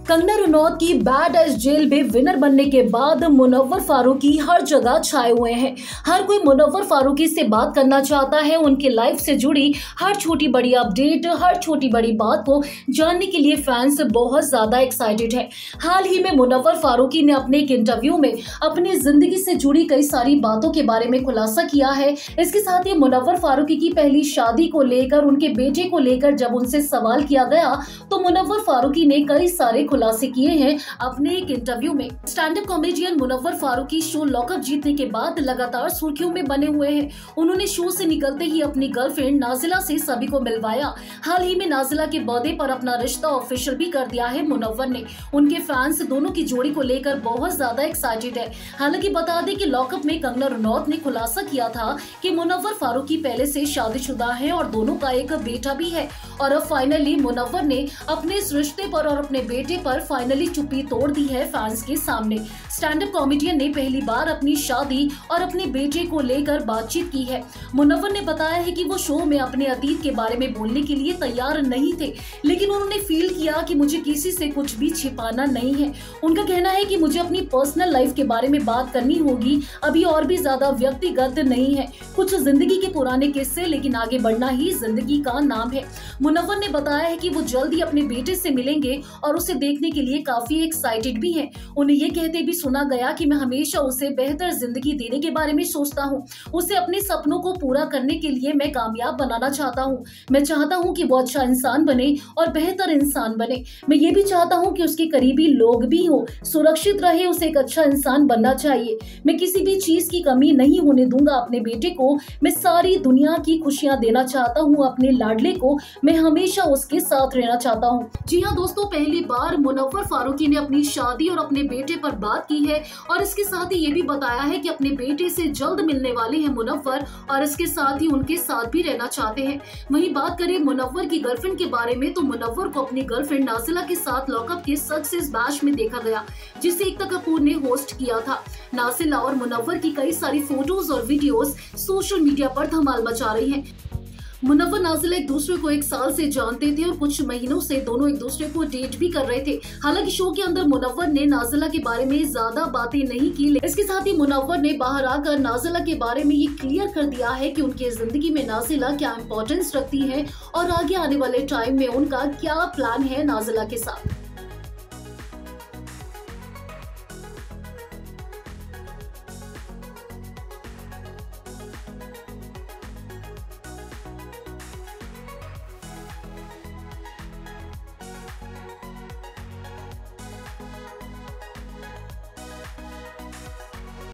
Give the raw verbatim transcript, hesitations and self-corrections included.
कंगना रनौत की badass jail में winner बनने के बाद मुनव्वर फारूकी हर जगह छाए हुए हैं। हर कोई मुनव्वर फारूकी से बात करना चाहता है। उनके लाइफ से जुड़ी हर छोटी बड़ी अपडेट, हर छोटी बड़ी बात को जानने के लिए फैंस बहुत ज्यादा एक्साइटेड है। हाल ही में मुनव्वर फारूकी ने अपने एक इंटरव्यू में अपनी जिंदगी से जुड़ी कई सारी बातों के बारे में खुलासा किया है। इसके साथ ही मुनव्वर फारूकी की पहली शादी को लेकर, उनके बेटे को लेकर जब उनसे सवाल किया गया तो मुनव्वर फारूकी ने कई सारे खुलासे किए हैं अपने एक इंटरव्यू में। Stand up comedian Munawar Faruqui show Lock Upp जीतने के बाद लगातार सुर्खियों में बने हुए हैं। उन्होंने शो से निकलते ही अपनी गर्लफ्रेंड नाजिला से सभी को मिलवाया। हाल ही में नाजिला के बर्थडे पर अपना रिश्ता ऑफिशियल भी कर दिया है मुनव्वर ने। उनके फैंस दोनों की जोड़ी को लेकर बहुत ज्यादा एक्साइटेड है। हालांकि बता दें कि लॉकअप में कंगना रनौत ने खुलासा किया था कि मुनव्वर फारूकी पहले से शादीशुदा है और दोनों का एक बेटा भी है। और अब फाइनली मुनव्वर ने अपने इस रिश्ते पर और अपने बेटे पर फाइनली चुप्पी तोड़ दी है फैंस के सामने। स्टैंड अप कॉमेडियन ने पहली बार अपनी शादी और अपने बेटे को लेकर बातचीत की है। मुनव्वर ने बताया है कि वो शो में अपने अतीत के बारे में बोलने के लिए तैयार नहीं थे, लेकिन उन्होंने फील किया कि मुझे किसी से कुछ भी छिपाना नहीं है। उनका कहना है कि मुझे अपनी पर्सनल लाइफ के बारे में बात करनी होगी, अभी और भी ज्यादा व्यक्तिगत नहीं है, कुछ जिंदगी के पुराने किस्से, लेकिन आगे बढ़ना ही जिंदगी का नाम है। मुनव्वर ने बताया है कि वो जल्दी अपने बेटे से मिलेंगे और उसे देखने के लिए काफी एक्साइटेड भी हैं। उन्हें ये कहते भी सुना गया कि मैं हमेशा उसे बेहतर जिंदगी देने के बारे में सोचता हूँ। उसे अपने सपनों को पूरा करने के लिए मैं कामयाब बनाना चाहता हूँ। मैं चाहता हूँ कि वो अच्छा इंसान बने और बेहतर इंसान बने। मैं ये भी चाहता हूँ कि उसके करीबी लोग भी हो, सुरक्षित रहे, उसे एक अच्छा इंसान बनना चाहिए। मैं किसी भी चीज की कमी नहीं होने दूंगा अपने बेटे को। मैं सारी दुनिया की खुशियां देना चाहता हूँ अपने लाडले को। मैं हमेशा उसके साथ रहना चाहता हूँ। जी हाँ दोस्तों, पहली बार मुनव्वर फारूकी ने अपनी शादी और अपने बेटे पर बात की है और इसके साथ ही ये भी बताया है कि अपने बेटे से जल्द मिलने वाले हैं मुनव्वर और इसके साथ ही उनके साथ भी रहना चाहते हैं। वहीं बात करें मुनव्वर की गर्लफ्रेंड के बारे में तो मुनव्वर को अपनी गर्लफ्रेंड नाजिला के साथ लॉकअप के सक्सेस बैश में देखा गया, जिसे एकता कपूर ने होस्ट किया था। नाजिला और मुनव्वर की कई सारी फोटोज और वीडियोस सोशल मीडिया पर धमाल मचा रही हैं। मुनव्वर नाजिला एक दूसरे को एक साल से जानते थे और कुछ महीनों से दोनों एक दूसरे को डेट भी कर रहे थे। हालांकि शो के अंदर मुनव्वर ने नाजिला के बारे में ज्यादा बातें नहीं की। इसके साथ ही मुनव्वर ने बाहर आकर नाजिला के बारे में ये क्लियर कर दिया है कि उनकी जिंदगी में नाजिला क्या इंपॉर्टेंस रखती है और आगे आने वाले टाइम में उनका क्या प्लान है नाजिला के साथ।